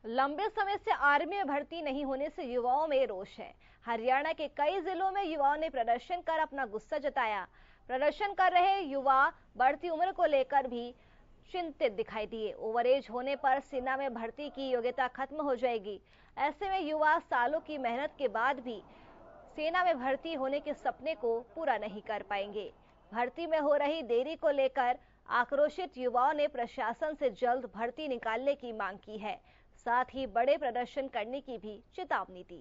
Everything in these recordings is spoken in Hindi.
लंबे समय से आर्मी में भर्ती नहीं होने से युवाओं में रोष है। हरियाणा के कई जिलों में युवाओं ने प्रदर्शन कर अपना गुस्सा जताया। प्रदर्शन कर रहे युवा बढ़ती उम्र को लेकर भी चिंतित दिखाई दिए। ओवरएज होने पर सेना में भर्ती की योग्यता खत्म हो जाएगी। ऐसे में युवा सालों की मेहनत के बाद भी सेना में भर्ती होने के सपने को पूरा नहीं कर पाएंगे। भर्ती में हो रही देरी को लेकर आक्रोशित युवाओं ने प्रशासन से जल्द भर्ती निकालने की मांग की है। साथ ही बड़े प्रदर्शन करने की भी चेतावनी दी।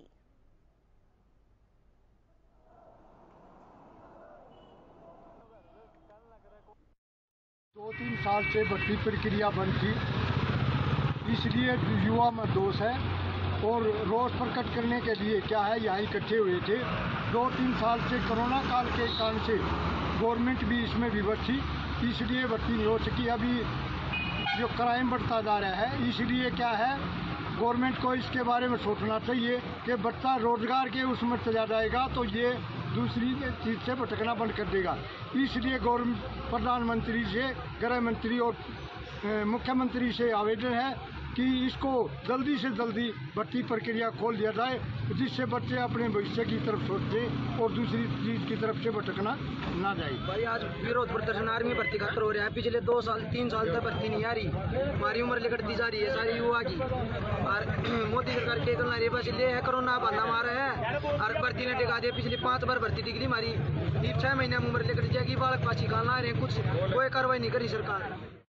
दो तीन साल से भर्ती प्रक्रिया बंद थी, इसलिए युवा में दोष है और रोष प्रकट करने के लिए क्या है यहाँ इकट्ठे हुए थे। 2-3 साल से कोरोना काल के कारण से गवर्नमेंट भी इसमें विवश थी, इसलिए भर्ती नहीं हो सकी। अभी जो क्राइम बढ़ता जा रहा है, इसलिए क्या है गवर्नमेंट को इसके बारे में सोचना चाहिए कि बच्चा रोजगार के उसमें चला जाएगा तो ये दूसरी चीज से भटकना बंद कर देगा। इसलिए प्रधानमंत्री से, गृह मंत्री और मुख्यमंत्री से आवेदन है कि इसको जल्दी से जल्दी भर्ती प्रक्रिया खोल दिया जाए, जिससे बच्चे अपने भविष्य की तरफ सोचें और दूसरी चीज की तरफ से भटकना ना जाए। भाई आज विरोध प्रदर्शन आर्मी भर्ती खातर हो रहा है। पिछले 2-3 साल तक भर्ती नहीं आ रही, हमारी उम्र निकलती जा रही है सारी युवा की। और मोदी सरकार के तुलना रे बस ले है कोरोना बंदा मारा है और भर्ती ने टिका दिया। पिछली 5 बार भर्ती टिकली हमारी, 6 महीने में उम्र निकल जाएगी। बालक पाची खाना रहे, कुछ कोई कार्रवाई नहीं करी सरकार।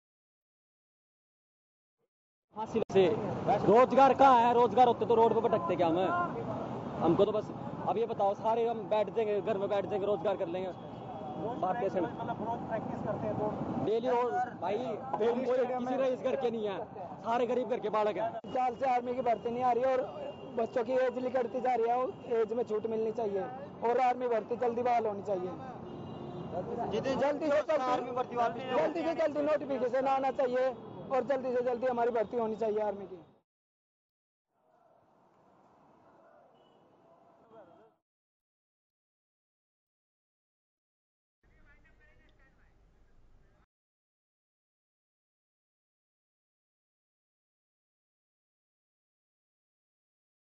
से रोजगार कहाँ है? रोजगार होते तो रोड पे भटकते क्या हमको तो बस अब ये बताओ, सारे हम बैठ जाएंगे घर में, बैठ जाएंगे, रोजगार कर लेंगे। भारतीय सेना प्रैक्टिस करते हैं तो डेली रोज भाई, किसी रईस घर के नहीं है, सारे गरीब घर के बालक हैं। साल से आर्मी की भर्ती नहीं आ रही और बच्चों की एज निकलती जा रही है और एज में छूट मिलनी चाहिए और आर्मी भर्ती जल्दी बहाल होनी चाहिए। जल्दी से जल्दी नोटिफिकेशन आना चाहिए और जल्दी से जल्दी हमारी भर्ती होनी चाहिए आर्मी की।